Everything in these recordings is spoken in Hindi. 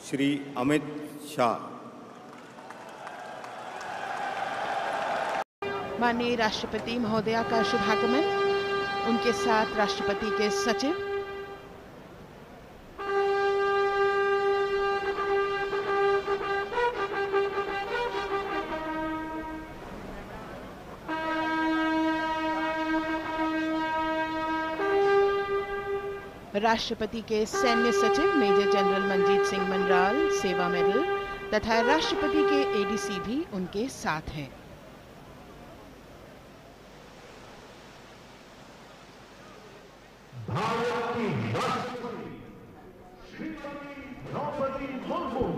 श्री अमित शाह। माननीय राष्ट्रपति महोदया का शुभागमन, उनके साथ राष्ट्रपति के सचिव, राष्ट्रपति के सैन्य सचिव मेजर जनरल मनजीत सिंह मनराल सेवा मेडल तथा राष्ट्रपति के एडीसी भी उनके साथ हैं। भारत की राष्ट्रपति श्रीमती द्रौपदी मुर्मू।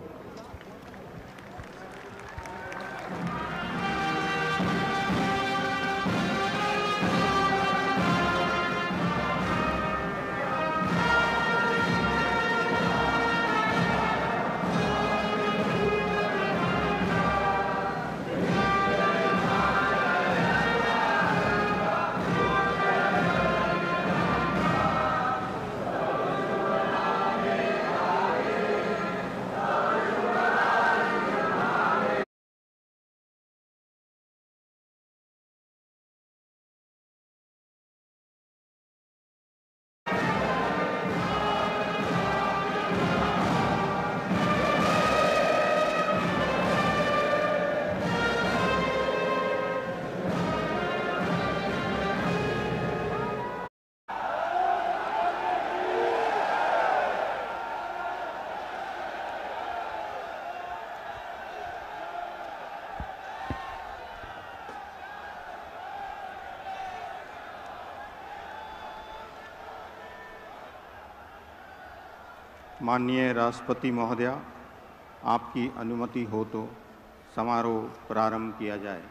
माननीय राष्ट्रपति महोदया, आपकी अनुमति हो तो समारोह प्रारंभ किया जाए।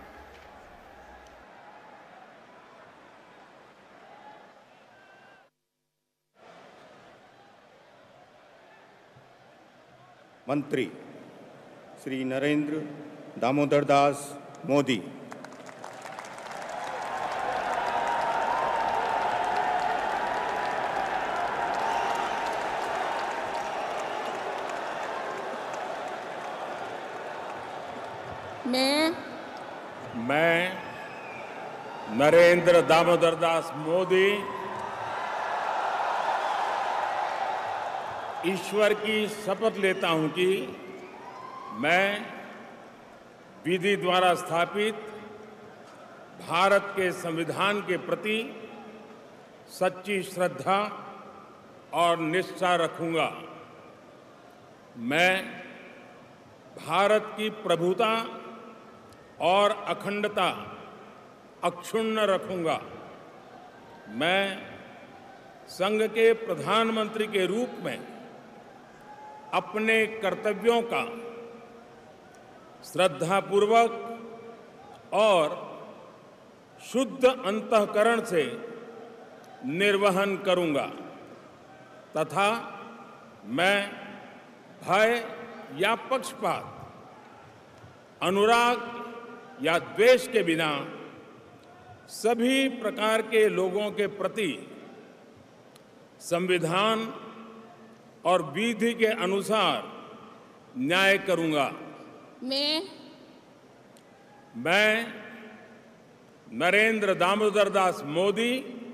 मंत्री श्री नरेंद्र दामोदर दास मोदी। मैं नरेंद्र दामोदर दास मोदी ईश्वर की शपथ लेता हूं कि मैं विधि द्वारा स्थापित भारत के संविधान के प्रति सच्ची श्रद्धा और निष्ठा रखूंगा। मैं भारत की प्रभुता और अखंडता अक्षुण्ण रखूंगा। मैं संघ के प्रधानमंत्री के रूप में अपने कर्तव्यों का श्रद्धापूर्वक और शुद्ध अंतःकरण से निर्वहन करूंगा तथा मैं भय या पक्षपात, अनुराग या द्वेष के बिना सभी प्रकार के लोगों के प्रति संविधान और विधि के अनुसार न्याय करूंगा। मैं नरेंद्र दामोदर दास मोदी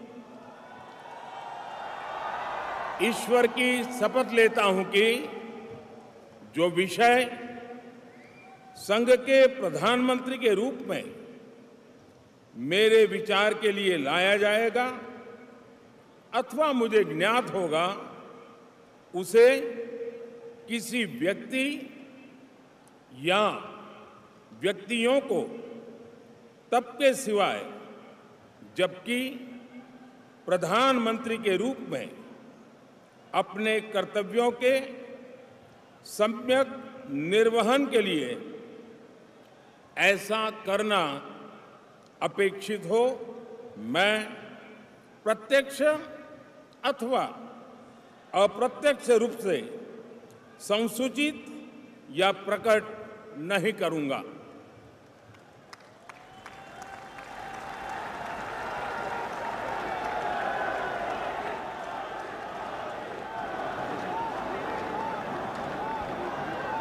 ईश्वर की शपथ लेता हूं कि जो विषय संघ के प्रधानमंत्री के रूप में मेरे विचार के लिए लाया जाएगा अथवा मुझे ज्ञात होगा, उसे किसी व्यक्ति या व्यक्तियों को तब के सिवाय जबकि प्रधानमंत्री के रूप में अपने कर्तव्यों के सम्यक निर्वहन के लिए ऐसा करना अपेक्षित हो, मैं प्रत्यक्ष अथवा अप्रत्यक्ष रूप से संसूचित या प्रकट नहीं करूंगा।